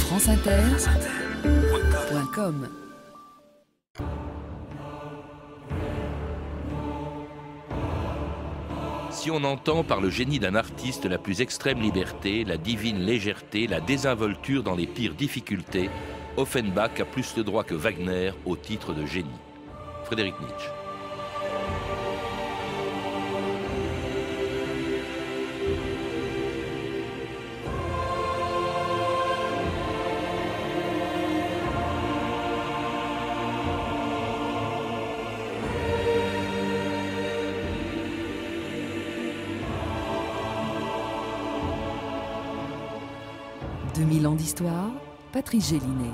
franceinter.com. Si on entend par le génie d'un artiste la plus extrême liberté, la divine légèreté, la désinvolture dans les pires difficultés, Offenbach a plus le droit que Wagner au titre de génie. Frédéric Nietzsche. « 2000 ans d'histoire », Patrice Gélinet.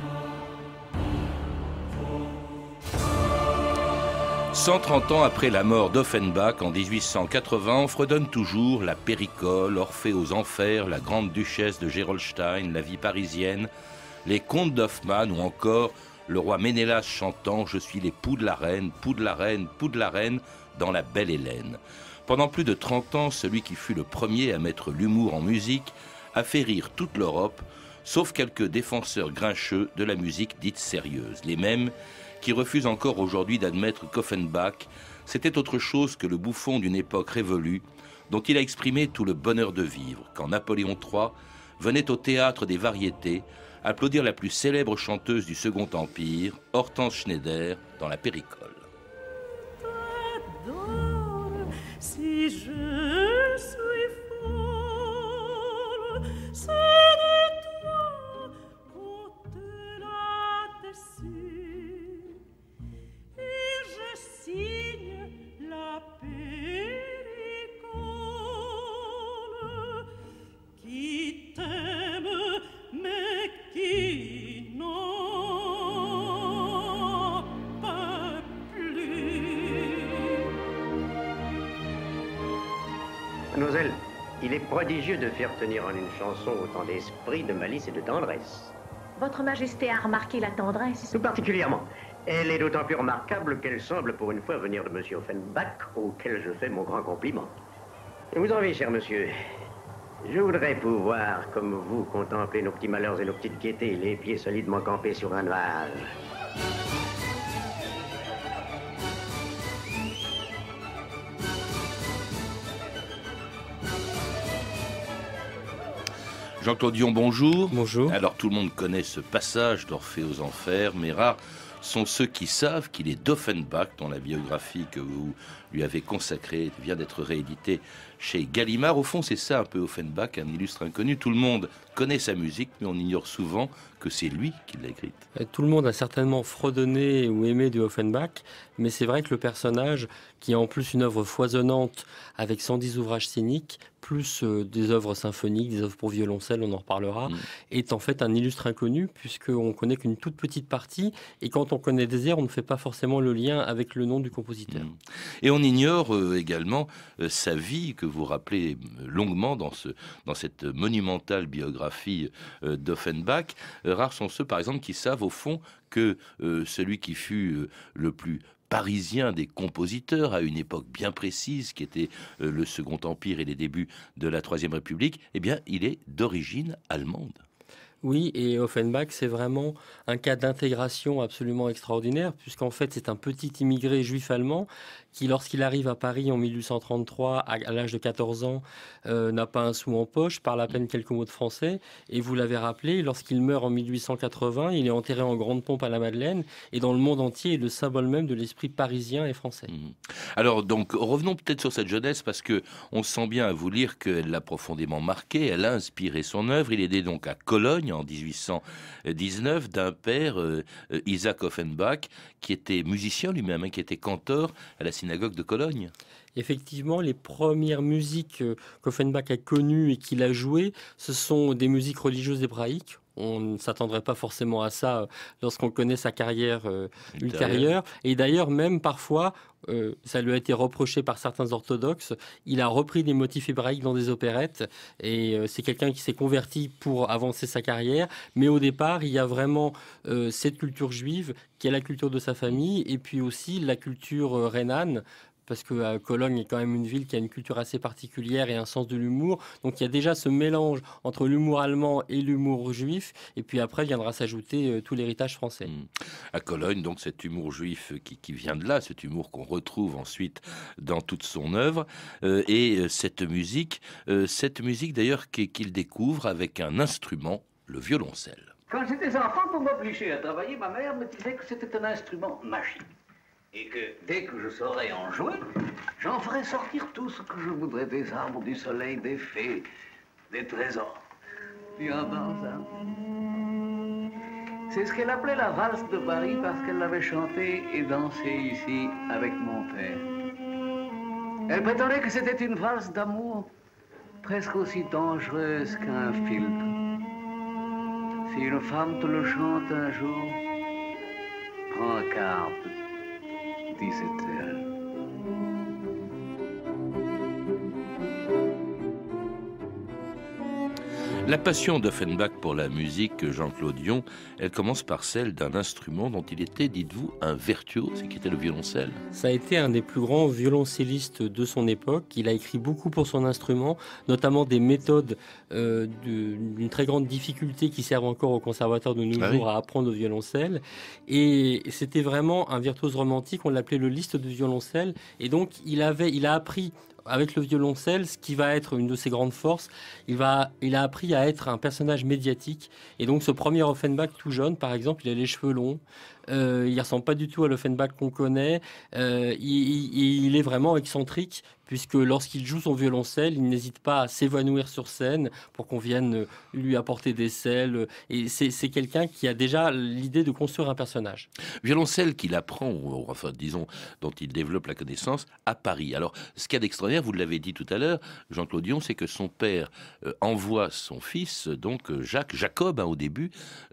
« 130 ans après la mort d'Offenbach en 1880, on fredonne toujours la Péricole, Orphée aux Enfers, la Grande Duchesse de Gerolstein, la vie parisienne, les contes d'Hoffmann ou encore le roi Ménélas chantant « Je suis l'époux de la reine, poux de la reine, poux de la reine » dans La Belle Hélène. Pendant plus de 30 ans, celui qui fut le premier à mettre l'humour en musique a fait rire toute l'Europe, sauf quelques défenseurs grincheux de la musique dite sérieuse, les mêmes qui refusent encore aujourd'hui d'admettre qu'Offenbach, c'était autre chose que le bouffon d'une époque révolue, dont il a exprimé tout le bonheur de vivre, quand Napoléon III venait au théâtre des Variétés applaudir la plus célèbre chanteuse du Second Empire, Hortense Schneider, dans la Péricole. Si je suis folle, c'est de toi au-delà des cieux, et je signe la Péricole qui t'aime mais qui n'en peut plus. Mademoiselle, il est prodigieux de faire tenir en une chanson autant d'esprit, de malice et de tendresse. Votre Majesté a remarqué la tendresse? Tout particulièrement. Elle est d'autant plus remarquable qu'elle semble pour une fois venir de Monsieur Offenbach, auquel je fais mon grand compliment. Et vous en avez, cher monsieur. Je voudrais pouvoir, comme vous, contempler nos petits malheurs et nos petites gaietés, les pieds solidement campés sur un nuage. Jean-Claude Dion, bonjour. Bonjour. Alors tout le monde connaît ce passage d'Orphée aux Enfers, mais rares sont ceux qui savent qu'il est d'Offenbach, dont la biographie que vous lui avez consacrée vient d'être rééditée chez Gallimard. Au fond, c'est ça un peu Offenbach, un illustre inconnu. Tout le monde connaît sa musique, mais on ignore souvent que c'est lui qui l'a écrite. Tout le monde a certainement fredonné ou aimé du Offenbach, mais c'est vrai que le personnage, qui a en plus une œuvre foisonnante avec 110 ouvrages scéniques, plus des œuvres symphoniques, des œuvres pour violoncelle, on en reparlera, est en fait un illustre inconnu, puisqu'on connaît qu'une toute petite partie, et quand on connaît des airs, on ne fait pas forcément le lien avec le nom du compositeur. Et on ignore également sa vie, que vous rappelez longuement dans cette monumentale biographie d'Offenbach. Rares sont ceux, par exemple, qui savent au fond que celui qui fut le plus parisien des compositeurs à une époque bien précise, qui était le Second Empire et les débuts de la Troisième République, eh bien, il est d'origine allemande. Oui, et Offenbach, c'est vraiment un cas d'intégration absolument extraordinaire, puisqu'en fait, c'est un petit immigré juif allemand qui, lorsqu'il arrive à Paris en 1833, à l'âge de 14 ans, n'a pas un sou en poche, parle à peine quelques mots de français. Et vous l'avez rappelé, lorsqu'il meurt en 1880, il est enterré en grande pompe à la Madeleine, et dans le monde entier, il est le symbole même de l'esprit parisien et français. Alors, donc, revenons peut-être sur cette jeunesse, parce que on sent bien à vous lire qu'elle l'a profondément marqué, elle a inspiré son œuvre. Il est né donc à Cologne en 1819 d'un père, Isaac Offenbach, qui était musicien lui-même, qui était cantor à la synagogue de Cologne. Effectivement, les premières musiques qu'Offenbach a connues et qu'il a jouées, ce sont des musiques religieuses hébraïques. On ne s'attendrait pas forcément à ça lorsqu'on connaît sa carrière ultérieure. Et d'ailleurs, même parfois, ça lui a été reproché par certains orthodoxes, il a repris des motifs hébraïques dans des opérettes. Et c'est quelqu'un qui s'est converti pour avancer sa carrière. Mais au départ, il y a vraiment cette culture juive qui est la culture de sa famille et puis aussi la culture rhénane, parce que Cologne est quand même une ville qui a une culture assez particulière et un sens de l'humour. Donc il y a déjà ce mélange entre l'humour allemand et l'humour juif, et puis après viendra s'ajouter tout l'héritage français. À Cologne, donc cet humour juif qui vient de là, cet humour qu'on retrouve ensuite dans toute son œuvre, et cette musique d'ailleurs qu'il découvre avec un instrument, le violoncelle. Quand j'étais enfant, pour m'obliger à travailler, ma mère me disait que c'était un instrument magique. Et que dès que je saurais en jouer, j'en ferais sortir tout ce que je voudrais, des arbres, du soleil, des fées, des trésors. Puis en dansant. C'est ce qu'elle appelait la valse de Paris parce qu'elle l'avait chantée et dansée ici avec mon père. Elle prétendait que c'était une valse d'amour presque aussi dangereuse qu'un filtre. Si une femme te le chante un jour, prends garde, disait-elle. La passion d'Offenbach pour la musique, Jean-Claude Dion, elle commence par celle d'un instrument dont il était, dites-vous, un virtuose, qui était le violoncelle. Ça a été un des plus grands violoncellistes de son époque. Il a écrit beaucoup pour son instrument, notamment des méthodes d'une très grande difficulté qui servent encore au conservatoire de nos jours à apprendre au violoncelle. Et c'était vraiment un virtuose romantique, on l'appelait le Liszt de violoncelle. Et donc il a appris avec le violoncelle, ce qui va être une de ses grandes forces, il a appris à être un personnage médiatique. Et donc ce premier Offenbach tout jeune, par exemple, il a les cheveux longs. Il ressemble pas du tout à l'Offenbach qu'on connaît. Il est vraiment excentrique, puisque lorsqu'il joue son violoncelle, il n'hésite pas à s'évanouir sur scène pour qu'on vienne lui apporter des sels. Et c'est quelqu'un qui a déjà l'idée de construire un personnage. Violoncelle qu'il apprend, enfin disons, dont il développe la connaissance à Paris. Alors, ce qu'il y a d'extraordinaire, vous l'avez dit tout à l'heure, Jean-Claude Dion, c'est que son père envoie son fils, donc Jacob, au début,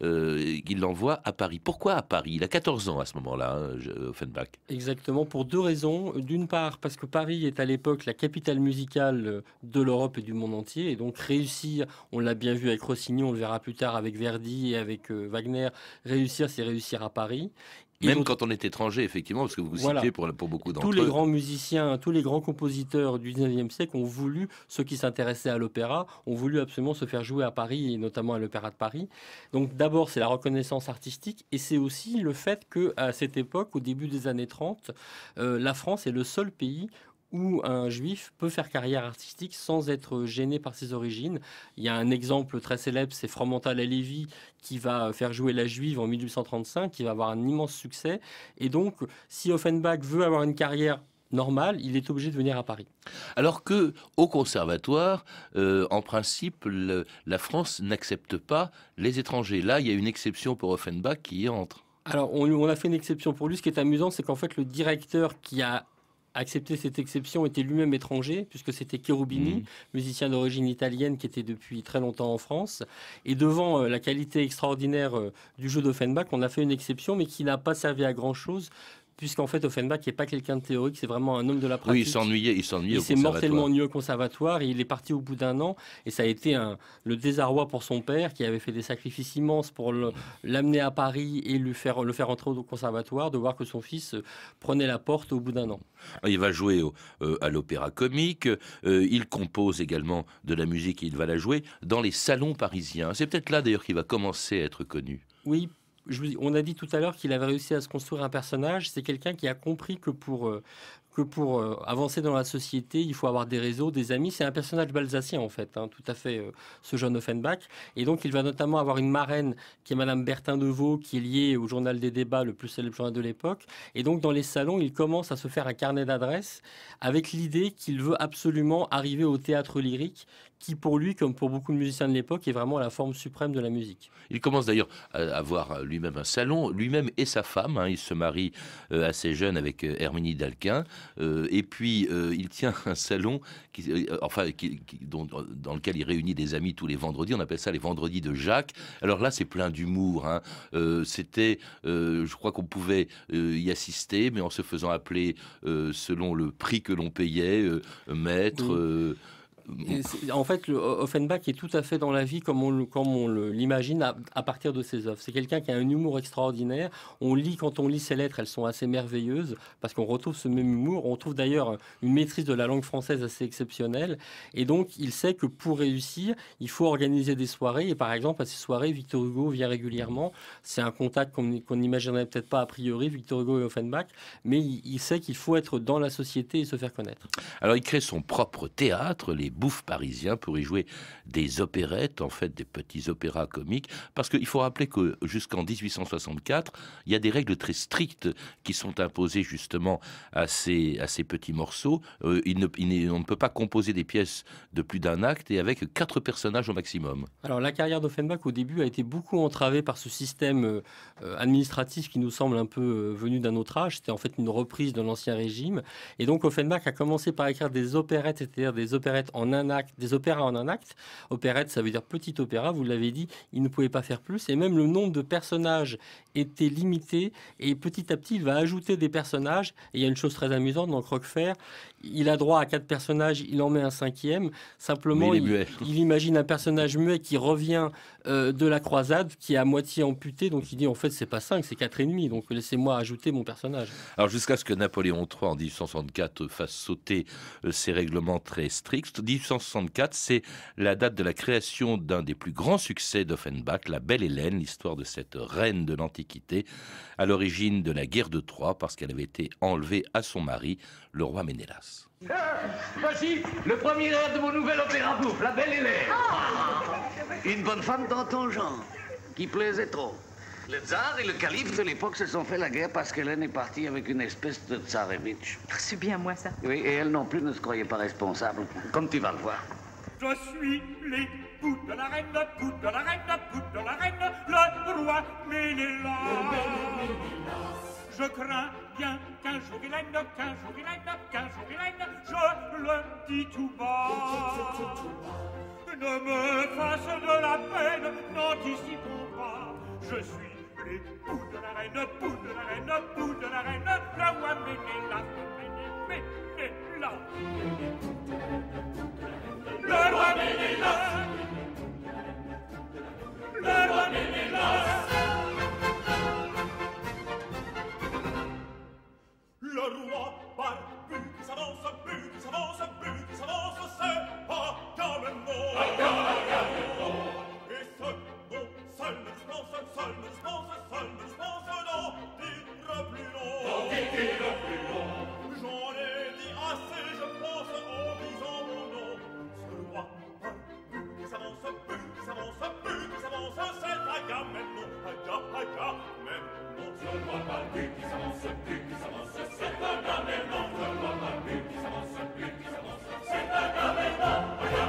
il l'envoie à Paris. Pourquoi à Paris ? Il a 14 ans à ce moment-là, Offenbach. Exactement, pour deux raisons. D'une part, parce que Paris est à l'époque la capitale musicale de l'Europe et du monde entier, et donc réussir, on l'a bien vu avec Rossini, on le verra plus tard avec Verdi et avec Wagner, réussir, c'est réussir à Paris. Même quand on est étranger, effectivement, parce que vous citez pour beaucoup d'entre eux. Tous les grands musiciens, tous les grands compositeurs du 19e siècle ont voulu, ceux qui s'intéressaient à l'opéra, ont voulu absolument se faire jouer à Paris, et notamment à l'Opéra de Paris. Donc d'abord, c'est la reconnaissance artistique, et c'est aussi le fait qu'à cette époque, au début des années 30, la France est le seul pays où un juif peut faire carrière artistique sans être gêné par ses origines. Il y a un exemple très célèbre, c'est Fromental Alevi qui va faire jouer la Juive en 1835, qui va avoir un immense succès. Et donc, si Offenbach veut avoir une carrière normale, il est obligé de venir à Paris. Alors que au conservatoire, en principe, la France n'accepte pas les étrangers. Là, il y a une exception pour Offenbach qui y entre. Alors, on a fait une exception pour lui. Ce qui est amusant, c'est qu'en fait, le directeur qui a accepté cette exception était lui-même étranger, puisque c'était Cherubini, musicien d'origine italienne qui était depuis très longtemps en France. Et devant la qualité extraordinaire du jeu d'Offenbach, on a fait une exception, mais qui n'a pas servi à grand-chose, puisqu'en fait Offenbach n'est pas quelqu'un de théorique, c'est vraiment un homme de la pratique. Oui, il s'ennuyait au conservatoire. Il s'est mortellement ennuyé au conservatoire et il est parti au bout d'un an. Et ça a été le désarroi pour son père, qui avait fait des sacrifices immenses pour l'amener à Paris et le faire entrer au conservatoire, de voir que son fils prenait la porte au bout d'un an. Il va jouer à l'Opéra Comique, il compose également de la musique et il va la jouer dans les salons parisiens. C'est peut-être là d'ailleurs qu'il va commencer à être connu. Oui. On a dit tout à l'heure qu'il avait réussi à se construire un personnage. C'est quelqu'un qui a compris que pour avancer dans la société, il faut avoir des réseaux, des amis. C'est un personnage balsacien, en fait, tout à fait, ce jeune Offenbach. Et donc, il va notamment avoir une marraine qui est Madame Bertin de Vaux, qui est liée au journal des débats, le plus célèbre journal de l'époque. Et donc, dans les salons, il commence à se faire un carnet d'adresses avec l'idée qu'il veut absolument arriver au théâtre lyrique, qui pour lui, comme pour beaucoup de musiciens de l'époque, est vraiment la forme suprême de la musique. Il commence d'ailleurs à avoir lui-même un salon, lui-même et sa femme. Il se marie assez jeune avec Herminie d'Alquin. Et puis, il tient un salon dans lequel il réunit des amis tous les vendredis. On appelle ça les vendredis de Jacques. Alors là, c'est plein d'humour. C'était, je crois qu'on pouvait y assister, mais en se faisant appeler selon le prix que l'on payait, maître... En fait, Offenbach est tout à fait dans la vie comme on l'imagine à partir de ses œuvres. C'est quelqu'un qui a un humour extraordinaire. Quand on lit ses lettres, elles sont assez merveilleuses parce qu'on retrouve ce même humour. On trouve d'ailleurs une maîtrise de la langue française assez exceptionnelle. Et donc, il sait que pour réussir, il faut organiser des soirées. Et par exemple, à ces soirées, Victor Hugo vient régulièrement. C'est un contact qu'on n'imaginerait peut-être pas a priori, Victor Hugo et Offenbach. Mais il sait qu'il faut être dans la société et se faire connaître. Alors, il crée son propre théâtre, les Bouffes parisiens, pour y jouer des opérettes, en fait des petits opéras comiques, parce qu'il faut rappeler que jusqu'en 1864, il y a des règles très strictes qui sont imposées justement à ces petits morceaux. On ne peut pas composer des pièces de plus d'un acte et avec 4 personnages au maximum. Alors la carrière d'Offenbach au début a été beaucoup entravée par ce système administratif qui nous semble un peu venu d'un autre âge. C'était en fait une reprise de l'ancien régime. Et donc Offenbach a commencé par écrire des opérettes, c'est-à-dire des opérettes en un acte, des opéras en un acte. Opérette, ça veut dire petit opéra, vous l'avez dit, il ne pouvait pas faire plus. Et même le nombre de personnages était limité. Et petit à petit, il va ajouter des personnages. Et il y a une chose très amusante dans Croquefer, il a droit à 4 personnages, il en met un 5e. Simplement, il imagine un personnage muet qui revient de la croisade, qui est à moitié amputé. Donc il dit, en fait, c'est pas 5, c'est 4,5. Donc laissez-moi ajouter mon personnage. Alors jusqu'à ce que Napoléon III, en 1864, fasse sauter ces règlements très stricts. 1864, c'est la date de la création d'un des plus grands succès d'Offenbach, La Belle Hélène, l'histoire de cette reine de l'Antiquité, à l'origine de la guerre de Troie, parce qu'elle avait été enlevée à son mari, le roi Ménélas. Voici le premier air de mon nouvel opéra bouffe, La Belle Hélène. Une bonne femme dans ton genre, qui plaisait trop. Le tsar et le calife de l'époque se sont fait la guerre parce qu'Hélène est partie avec une espèce de tsarevitch. C'est bien moi, ça. Oui, et elle non plus ne se croyait pas responsable, comme tu vas le voir. Je suis l'époux de la reine, époux de la reine, époux de la reine, le roi Ménélas. Je crains bien qu'un jour il aime, qu'un jour il aime, qu'un jour il aime, je le dis tout bas. Ne me fasse de la peine, n'anticipons pas. Je suis l'époux de la reine, époux de la reine, époux de la reine, le roi Ménélas, Ménélas. Le roi Ménélas, le roi Ménélas. Le roi barbu qui s'avance, qui s'avance, qui s'avance, c'est Agamemnon. Et ce mot seul me dispense, seul me dispense, seul me dispense d'en dire plus long. J'en ai dit assez, je pense, en disant mon nom. Ce roi barbu qui s'avance, qui s'avance, qui s'avance, c'est Agamemnon. Agamemnon. Ce roi barbu qui s'avance, qui s'avance, c'est Agamemnon. Ce roi barbu qui s'avance, qui s'avance, c'est Agamemnon.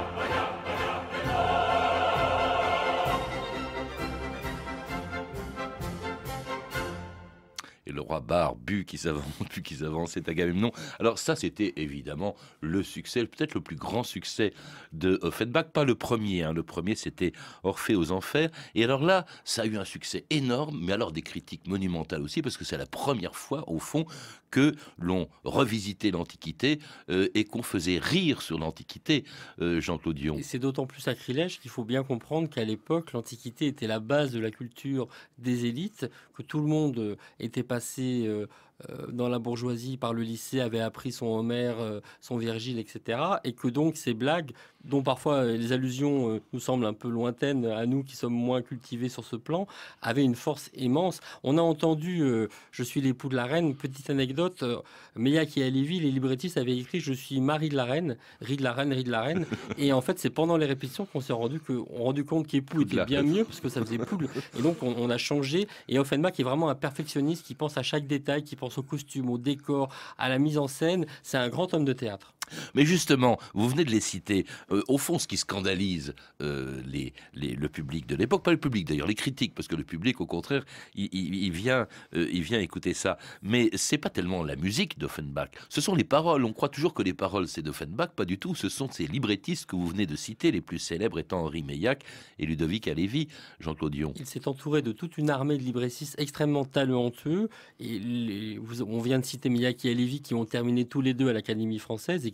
Et le roi barbu qui s'avance, c'est Agamemnon. Alors ça, c'était évidemment le succès, peut-être le plus grand succès de Offenbach. Pas le premier, hein. Le premier, c'était Orphée aux Enfers. Et alors là, ça a eu un succès énorme, mais alors des critiques monumentales aussi, parce que c'est la première fois, au fond, que l'on revisitait l'Antiquité et qu'on faisait rire sur l'Antiquité, Jean-Claude Dion. Et c'est d'autant plus sacrilège qu'il faut bien comprendre qu'à l'époque, l'Antiquité était la base de la culture des élites, que tout le monde était passé dans la bourgeoisie par le lycée, avait appris son Homère, son Virgile, etc. Et que donc ces blagues, dont parfois les allusions nous semblent un peu lointaines à nous qui sommes moins cultivés sur ce plan, avaient une force immense. On a entendu Je suis l'époux de la reine, petite anecdote, Méac et Halévy, les librettistes avaient écrit Je suis mari de la reine, ri de la reine, ri de la reine. Et en fait, c'est pendant les répétitions qu'on s'est rendu compte qu'époux était bien mieux, parce que ça faisait poule. Et donc, on a changé. Et Offenbach est vraiment un perfectionniste qui pense à chaque détail, qui pense au costume, au décor, à la mise en scène. C'est un grand homme de théâtre. Mais justement, vous venez de les citer. Au fond, ce qui scandalise le public de l'époque, pas le public d'ailleurs, les critiques, parce que le public, au contraire, il vient écouter ça. Mais c'est pas tellement la musique d'Offenbach. Ce sont les paroles. On croit toujours que les paroles, c'est d'Offenbach. Pas du tout. Ce sont ces librettistes que vous venez de citer, les plus célèbres étant Henri Méac et Ludovic Halévy, Jean-Claude Dion. Il s'est entouré de toute une armée de librettistes extrêmement talentueux. Et on vient de citer Méac et Halévy qui ont terminé tous les deux à l'Académie française et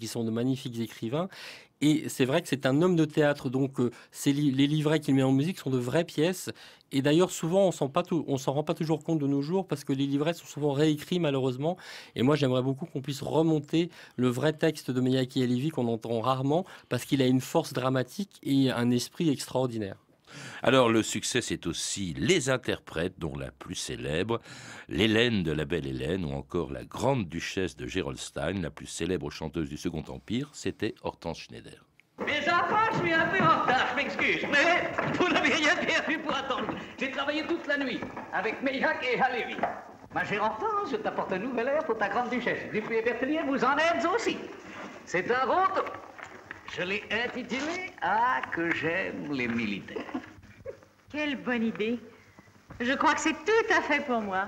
qui sont de magnifiques écrivains. Et c'est vrai que c'est un homme de théâtre, donc les livrets qu'il met en musique sont de vraies pièces. Et d'ailleurs, souvent, on s'en rend pas toujours compte de nos jours parce que les livrets sont souvent réécrits, malheureusement. Et moi, j'aimerais beaucoup qu'on puisse remonter le vrai texte de Miyake Levi qu'on entend rarement parce qu'il a une force dramatique et un esprit extraordinaire. Alors le succès, c'est aussi les interprètes, dont la plus célèbre, l'Hélène de la Belle Hélène, ou encore la grande duchesse de Gerolstein, la plus célèbre chanteuse du Second Empire, c'était Hortense Schneider. Mes enfants, je suis un peu en retard, je m'excuse, mais vous n'avez rien perdu pour attendre. J'ai travaillé toute la nuit avec Meilhac et Halévy. Ma chère Hortense, je t'apporte un nouvel air pour ta grande duchesse. Dupuis et Berthelier, vous en êtes aussi. C'est un rondo. Je l'ai intitulé « Ah, que j'aime les militaires ». Quelle bonne idée. Je crois que c'est tout à fait pour moi.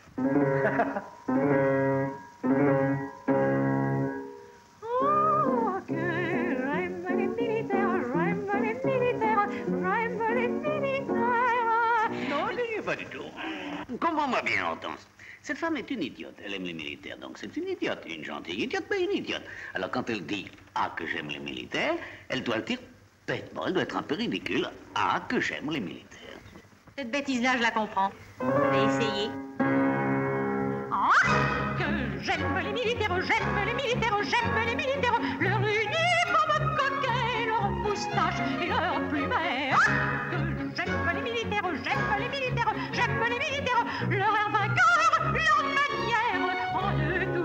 Oh, que j'aime les militaires, j'aime les militaires, j'aime les militaires. Non, je n'y pas du tout. Comprends-moi bien, Hortense. Cette femme est une idiote. Elle aime les militaires, donc c'est une idiote. Une gentille idiote, mais une idiote. Alors quand elle dit « Ah, que j'aime les militaires », elle doit le dire bêtement. Elle doit être un peu ridicule. « Ah, que j'aime les militaires ». Cette bêtise-là, je la comprends. Je vais essayer. Ah, que j'aime les militaires, j'aime les militaires, j'aime les militaires. Leur uniforme coquet, leur moustache et leur plumet. Ah, que j'aime les militaires, j'aime les militaires, j'aime les militaires. Leur air vainqueur, leur manière en de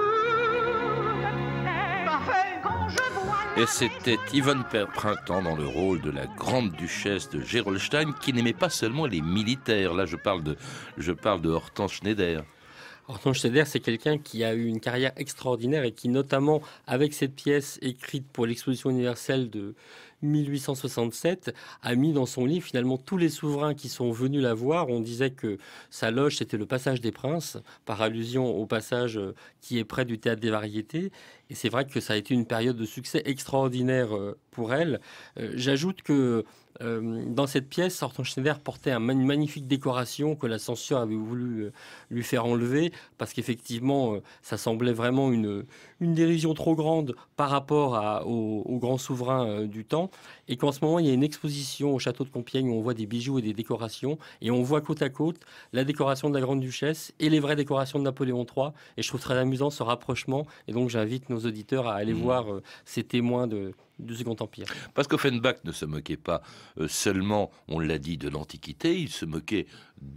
tout. Parfait. Quand je vois Et c'était Yvonne Printemps dans le rôle de la grande duchesse de Gerolstein, qui n'aimait pas seulement les militaires. Là, je parle de Hortense Schneider. Hortense Schneider, c'est quelqu'un qui a eu une carrière extraordinaire et qui, notamment avec cette pièce écrite pour l'exposition universelle de 1867, a mis dans son livre finalement tous les souverains qui sont venus la voir. On disait que sa loge, c'était le passage des princes, par allusion au passage qui est près du théâtre des variétés. Et c'est vrai que ça a été une période de succès extraordinaire pour elle. J'ajoute que dans cette pièce, Hortense Schneider portait une magnifique décoration que la censure avait voulu lui faire enlever parce qu'effectivement, ça semblait vraiment une dérision trop grande par rapport aux grands souverains du temps. Et qu'en ce moment, il y a une exposition au château de Compiègne où on voit des bijoux et des décorations et on voit côte à côte la décoration de la Grande Duchesse et les vraies décorations de Napoléon III. Et je trouve très amusant ce rapprochement. Et donc, j'invite nos auditeurs à aller voir ces témoins du Second Empire. Parce qu'Offenbach ne se moquait pas seulement, on l'a dit, de l'Antiquité, il se moquait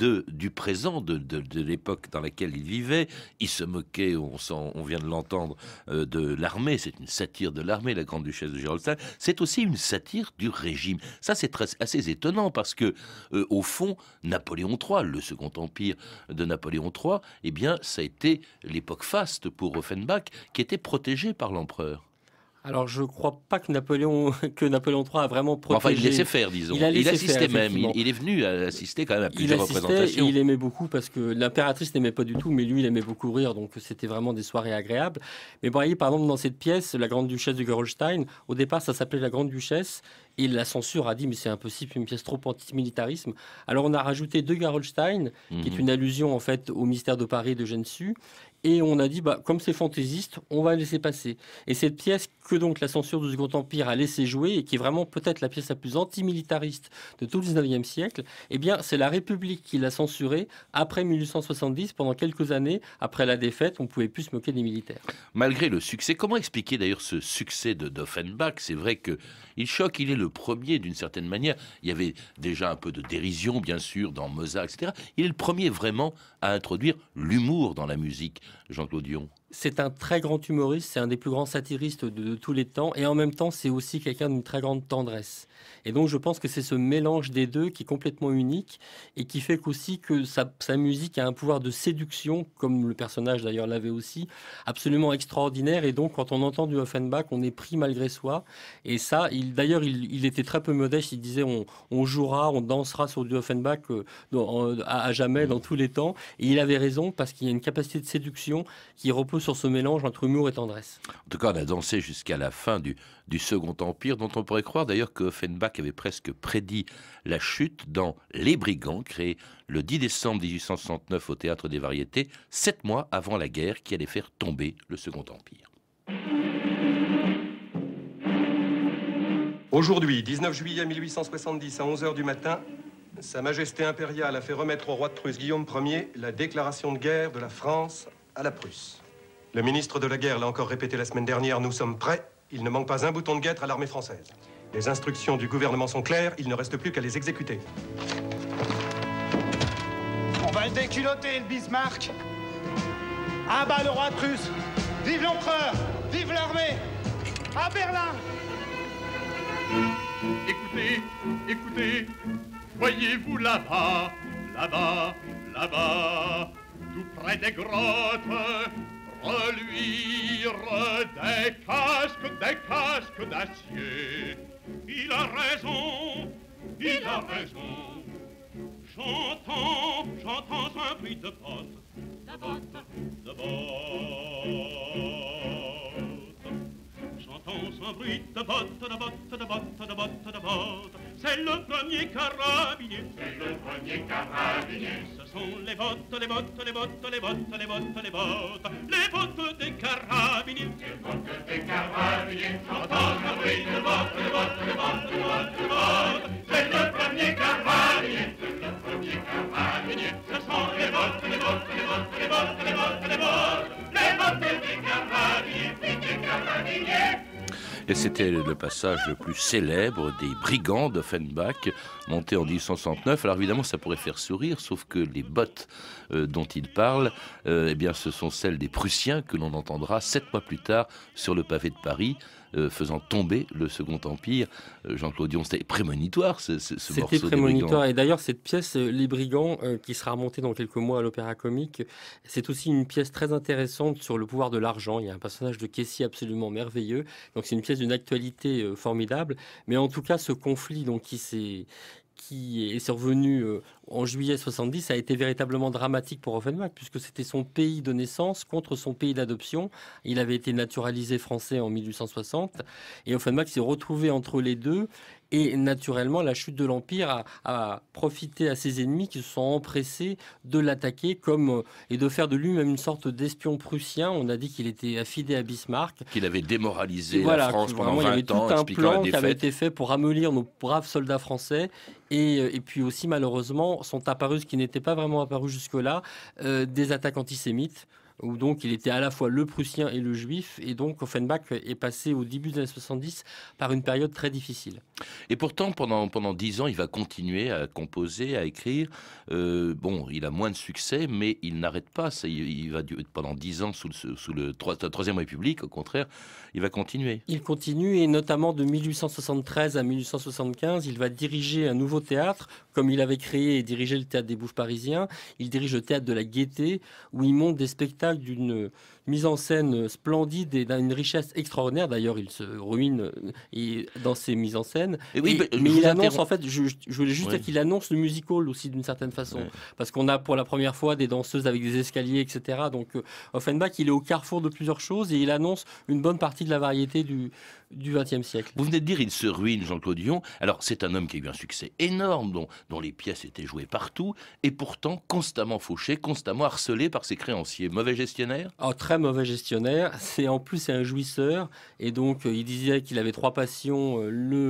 du présent, de l'époque dans laquelle il vivait. Il se moquait, on vient de l'entendre, de l'armée. C'est une satire de l'armée, la grande duchesse de Gerolstein. C'est aussi une satire du régime. Ça, c'est assez étonnant parce que, au fond, Napoléon III, le Second Empire de Napoléon III, eh bien, ça a été l'époque faste pour Offenbach, qui était protégé par l'empereur. Alors, je ne crois pas que Napoléon III a vraiment protégé... Enfin, il laissait faire, disons. Il assistait même. Il est venu assister quand même à plusieurs représentations. Et il aimait beaucoup parce que l'impératrice n'aimait pas du tout, mais lui, il aimait beaucoup rire, donc c'était vraiment des soirées agréables. Mais vous voyez, par exemple, dans cette pièce, la grande duchesse de Gerolstein, au départ, ça s'appelait la grande duchesse, et la censure a dit, mais c'est impossible, une pièce trop anti-militarisme. Alors, on a rajouté de Gerolstein, qui est une allusion, en fait, au mystère de Paris de Gensu. Et on a dit, comme c'est fantaisiste, on va laisser passer. Et cette pièce que donc la censure du Second Empire a laissé jouer, et qui est vraiment peut-être la pièce la plus antimilitariste de tout le 19e siècle, eh bien, c'est la République qui l'a censurée après 1870, pendant quelques années. Après la défaite, on ne pouvait plus se moquer des militaires. Malgré le succès, comment expliquer d'ailleurs ce succès d'Offenbach? C'est vrai qu'il choque, il est le premier d'une certaine manière. Il y avait déjà un peu de dérision, bien sûr, dans Mozart, etc. Il est le premier vraiment à introduire l'humour dans la musique. Jean-Claude Dion. C'est un très grand humoriste, c'est un des plus grands satiristes de tous les temps, et en même temps, c'est aussi quelqu'un d'une très grande tendresse. Et donc, je pense que c'est ce mélange des deux qui est complètement unique, et qui fait qu'aussi que sa musique a un pouvoir de séduction, comme le personnage d'ailleurs l'avait aussi, absolument extraordinaire. Et donc, quand on entend du Offenbach, on est pris malgré soi. Et ça, il était très peu modeste, il disait on jouera, on dansera sur du Offenbach à jamais, dans tous les temps. Et il avait raison, parce qu'il y a une capacité de séduction qui repose sur ce mélange entre humour et tendresse. En tout cas, on a dansé jusqu'à la fin du Second Empire, dont on pourrait croire d'ailleurs que Offenbach avait presque prédit la chute dans Les Brigands, créé le 10 décembre 1869 au Théâtre des Variétés, 7 mois avant la guerre qui allait faire tomber le Second Empire. Aujourd'hui, 19 juillet 1870, à 11 h du matin, Sa Majesté impériale a fait remettre au roi de Prusse Guillaume Ier la déclaration de guerre de la France à la Prusse. Le ministre de la Guerre l'a encore répété la semaine dernière, nous sommes prêts. Il ne manque pas un bouton de guêtre à l'armée française. Les instructions du gouvernement sont claires, il ne reste plus qu'à les exécuter. On va le déculotter, le Bismarck. À bas le roi de Prusse. Vive l'empereur, vive l'armée. À Berlin. Écoutez, écoutez, voyez-vous là-bas, là-bas, là-bas, tout près des grottes, reluire des casques d'acier. Il a raison, il a raison. J'entends un bruit de bottes, de bottes, de bottes. J'entends un bruit de bottes, de bottes, de bottes, de bottes, de bottes. C'est le premier carabinier. C'est le premier carabinier. Ce sont les bottes, les bottes, les bottes, les bottes, les bottes, les bottes. Les bottes des carabiniers. Les bottes des carabiniers. J'entends un bruit de bottes, de bottes, de bottes, de bottes, de bottes. C'est le premier carabinier. C'est le premier carabinier. Ce sont les bottes, les bottes, les bottes, les bottes, les bottes, les bottes. Les bottes des carabiniers, des carabiniers. Et c'était le passage le plus célèbre des brigands d'Offenbach, monté en 1869. Alors évidemment, ça pourrait faire sourire, sauf que les bottes dont il parle, eh bien, ce sont celles des Prussiens que l'on entendra 7 mois plus tard sur le pavé de Paris, faisant tomber le Second Empire. Jean-Claude Dion, c'était prémonitoire ce morceau des Brigands. C'était prémonitoire, et d'ailleurs cette pièce, Les Brigands, qui sera remontée dans quelques mois à l'Opéra Comique, c'est aussi une pièce très intéressante sur le pouvoir de l'argent. Il y a un personnage de caissier absolument merveilleux, donc c'est une pièce d'une actualité formidable, mais en tout cas ce conflit donc, qui est survenu en juillet 70 a été véritablement dramatique pour Offenbach, puisque c'était son pays de naissance contre son pays d'adoption. Il avait été naturalisé français en 1860, et Offenbach s'est retrouvé entre les deux. Et naturellement, la chute de l'Empire a profité à ses ennemis qui se sont empressés de l'attaquer et de faire de lui-même une sorte d'espion prussien. On a dit qu'il était affidé à Bismarck. Qu'il avait démoralisé la France pendant 20 ans. Il y avait tout un plan qui avait défaite. été fait pour ramollir nos braves soldats français. Et puis aussi, malheureusement, sont apparus, ce qui n'était pas vraiment apparu jusque-là, des attaques antisémites, où donc il était à la fois le Prussien et le Juif, et donc Offenbach est passé au début des années 70 par une période très difficile. Et pourtant, pendant 10 ans, il va continuer à composer, à écrire. Bon, il a moins de succès, mais il n'arrête pas. Il va pendant 10 ans sous la Troisième République, au contraire, il va continuer. Il continue, et notamment de 1873 à 1875, il va diriger un nouveau théâtre, comme il avait créé et dirigé le théâtre des Bouffes parisiens. Il dirige le théâtre de la Gaîté, où il monte des spectacles d'une mise en scène splendide et d'une richesse extraordinaire. D'ailleurs, il se ruine dans ses mises en scène. Mais il annonce, en fait, je voulais juste dire qu'il annonce le musical aussi d'une certaine façon. Parce qu'on a pour la première fois des danseuses avec des escaliers, etc. Donc Offenbach, il est au carrefour de plusieurs choses et il annonce une bonne partie de la variété du XXe siècle. Vous venez de dire il se ruine, Jean-Claude Dion. Alors c'est un homme qui a eu un succès énorme, dont les pièces étaient jouées partout, et pourtant constamment fauché, constamment harcelé par ses créanciers. Mauvais gestionnaire ? Très mauvais gestionnaire. En plus, c'est un jouisseur. Et donc, il disait qu'il avait 3 passions,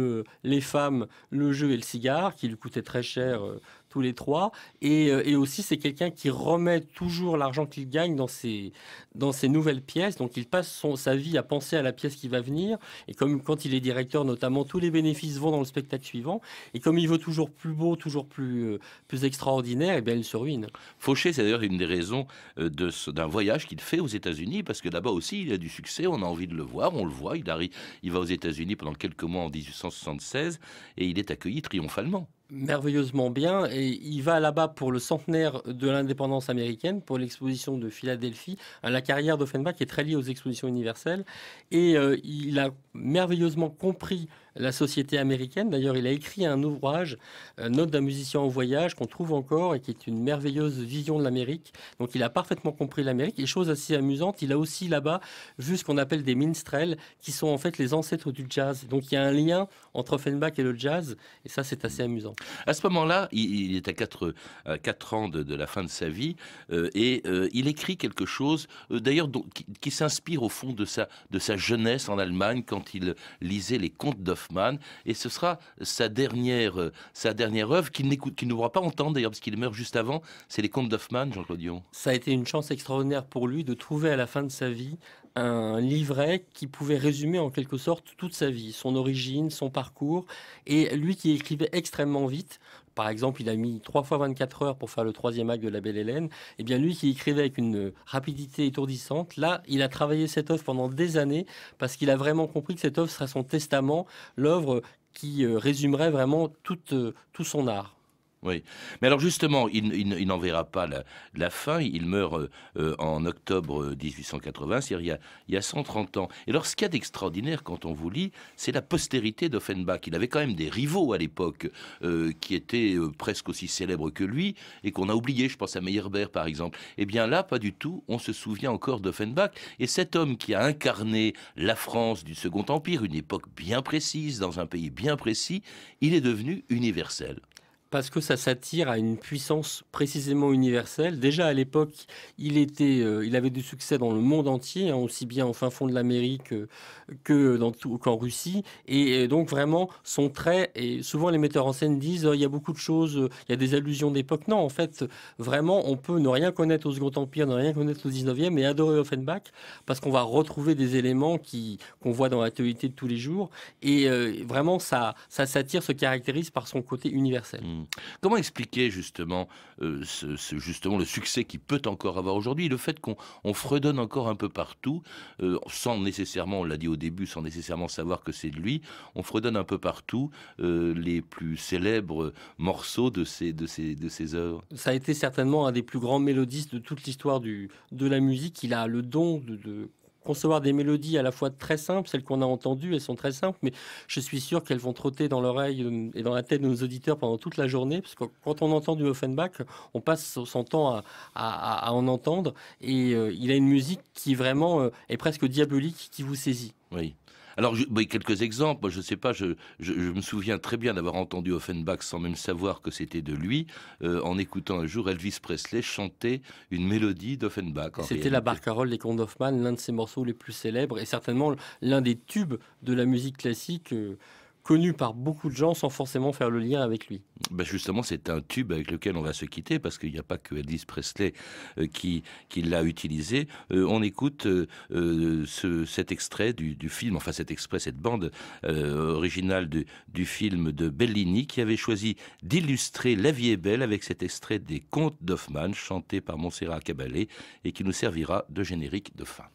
les femmes, le jeu et le cigare, qui lui coûtaient très cher tous les 3. Et aussi, c'est quelqu'un qui remet toujours l'argent qu'il gagne dans ses nouvelles pièces. Donc, il passe sa vie à penser à la pièce qui va venir. Et comme quand il est directeur, notamment, tous les bénéfices vont dans le spectacle suivant. Et comme il veut toujours plus beau, toujours plus extraordinaire, et bien, il se ruine. Fauché, c'est d'ailleurs une des raisons d'un voyage qu'il fait aux États-Unis, parce que là-bas aussi, il a du succès, on a envie de le voir, on le voit, il va aux États-Unis pendant quelques mois en 1876, et il est accueilli triomphalement. Merveilleusement bien, et il va là-bas pour le centenaire de l'indépendance américaine, pour l'exposition de Philadelphie. La carrière d'Offenbach est très liée aux expositions universelles, et il a merveilleusement compris la société américaine. D'ailleurs, il a écrit un ouvrage, Note d'un musicien en voyage, qu'on trouve encore et qui est une merveilleuse vision de l'Amérique. Donc, il a parfaitement compris l'Amérique. Et chose assez amusante, il a aussi là-bas vu ce qu'on appelle des minstrels, qui sont en fait les ancêtres du jazz. Donc, il y a un lien entre Offenbach et le jazz, et ça, c'est assez amusant. À ce moment-là, il est à 4 ans de la fin de sa vie, et il écrit quelque chose, d'ailleurs, qui s'inspire au fond de sa jeunesse en Allemagne, quand il lisait les contes d'Hoffmann. d'Hoffmann, et ce sera sa dernière œuvre qu'il ne pourra pas entendre d'ailleurs, parce qu'il meurt juste avant, c'est les Contes d'Hoffmann, Jean-Claude Dion. Ça a été une chance extraordinaire pour lui de trouver à la fin de sa vie un livret qui pouvait résumer en quelque sorte toute sa vie, son origine, son parcours, et lui qui écrivait extrêmement vite. Par exemple, il a mis 3 fois 24 heures pour faire le 3e acte de La Belle Hélène. Et bien lui qui écrivait avec une rapidité étourdissante, là, il a travaillé cette œuvre pendant des années parce qu'il a vraiment compris que cette œuvre serait son testament, l'œuvre qui résumerait vraiment tout son art. Oui, mais alors justement, il n'en verra pas la fin. Il meurt en octobre 1880, c'est-à-dire il y a 130 ans. Et alors, ce qu'il y a d'extraordinaire quand on vous lit, c'est la postérité d'Offenbach. Il avait quand même des rivaux à l'époque qui étaient presque aussi célèbres que lui et qu'on a oubliés. Je pense à Meyerbeer, par exemple. Eh bien là, pas du tout. On se souvient encore d'Offenbach. Et cet homme qui a incarné la France du Second Empire, une époque bien précise, dans un pays bien précis, il est devenu universel. Parce que ça s'attire à une puissance précisément universelle. Déjà à l'époque, il avait du succès dans le monde entier, hein, aussi bien au fin fond de l'Amérique qu'en Russie. Et donc vraiment, son trait, et souvent les metteurs en scène disent il y a beaucoup de choses, il y a des allusions d'époque. Non, en fait, vraiment, on peut ne rien connaître au Second Empire, ne rien connaître au 19e et adorer Offenbach, parce qu'on va retrouver des éléments qu'on voit dans l'actualité de tous les jours. Et vraiment, ça s'attire, se caractérise par son côté universel. Comment expliquer justement, justement le succès qu'il peut encore avoir aujourd'hui, le fait qu'on fredonne encore un peu partout, sans nécessairement, on l'a dit au début, sans nécessairement savoir que c'est de lui, on fredonne un peu partout les plus célèbres morceaux de ses œuvres. Ça a été certainement un des plus grands mélodistes de toute l'histoire de la musique. Il a le don de concevoir des mélodies à la fois très simples, celles qu'on a entendues, elles sont très simples, mais je suis sûr qu'elles vont trotter dans l'oreille et dans la tête de nos auditeurs pendant toute la journée, parce que quand on entend du Offenbach, on passe son temps à en entendre, et il a une musique qui vraiment est presque diabolique, qui vous saisit. Oui. Alors, quelques exemples. Moi, je ne sais pas, je me souviens très bien d'avoir entendu Offenbach sans même savoir que c'était de lui, en écoutant un jour Elvis Presley chanter une mélodie d'Offenbach. C'était la barcarolle des Contes d'Hoffmann, l'un de ses morceaux les plus célèbres, et certainement l'un des tubes de la musique classique, connu par beaucoup de gens sans forcément faire le lien avec lui. Justement, c'est un tube avec lequel on va se quitter, parce qu'il n'y a pas que Elvis Presley qui l'a utilisé. On écoute cet extrait du film, enfin cette bande originale du film de Bellini, qui avait choisi d'illustrer La vie est belle avec cet extrait des Contes d'Hoffmann, chanté par Montserrat Caballé, et qui nous servira de générique de fin.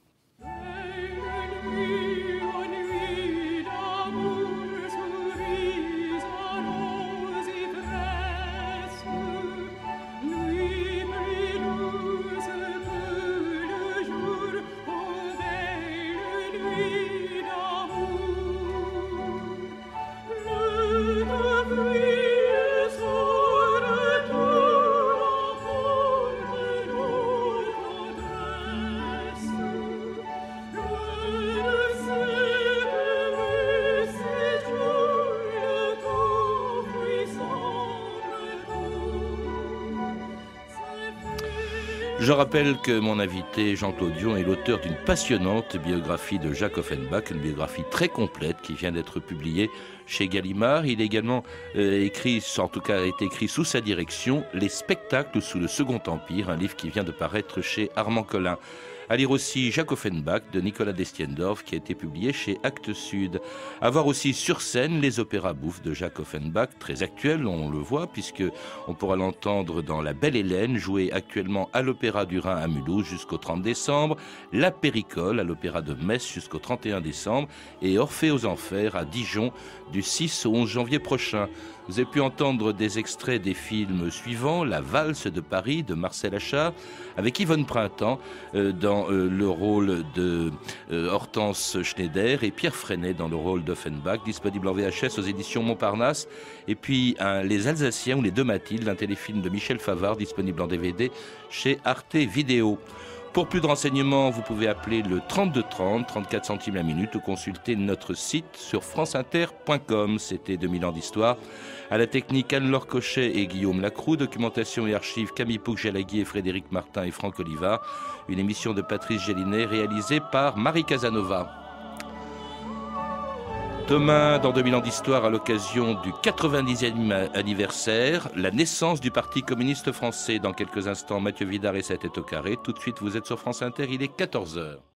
Je rappelle que mon invité Jean-Claude Dion est l'auteur d'une passionnante biographie de Jacques Offenbach, une biographie très complète qui vient d'être publiée chez Gallimard. Il est également écrit, en tout cas a été écrit sous sa direction, Les spectacles sous le Second Empire, un livre qui vient de paraître chez Armand Collin. À lire aussi Jacques Offenbach de Nicolas Destiendorf qui a été publié chez Actes Sud. À voir aussi sur scène les opéras bouffes de Jacques Offenbach, très actuels, on le voit, puisque on pourra l'entendre dans La Belle Hélène, jouée actuellement à l'Opéra du Rhin à Mulhouse jusqu'au 30 décembre, La Péricole à l'Opéra de Metz jusqu'au 31 décembre et Orphée aux Enfers à Dijon du 6 au 11 janvier prochain. Vous avez pu entendre des extraits des films suivants, La Valse de Paris de Marcel Achard, avec Yvonne Printemps dans le rôle de Hortense Schneider et Pierre Freinet dans le rôle d'Offenbach, disponible en VHS aux éditions Montparnasse. Et puis Les Alsaciens ou Les Deux Mathilde, un téléfilm de Michel Favard, disponible en DVD chez Arte Vidéo. Pour plus de renseignements, vous pouvez appeler le 32 30, 34 centimes la minute, ou consulter notre site sur franceinter.com. C'était 2000 ans d'histoire. À la technique, Anne-Laure Cochet et Guillaume Lacroux. Documentation et archives, Camille Pouc-Jalagui et Frédéric Martin et Franck Olivard. Une émission de Patrice Gélinet réalisée par Marie Casanova. Demain, dans 2000 ans d'histoire, à l'occasion du 90e anniversaire, la naissance du Parti communiste français. Dans quelques instants, Mathieu Vidard et 7 est au carré. Tout de suite, vous êtes sur France Inter, il est 14h.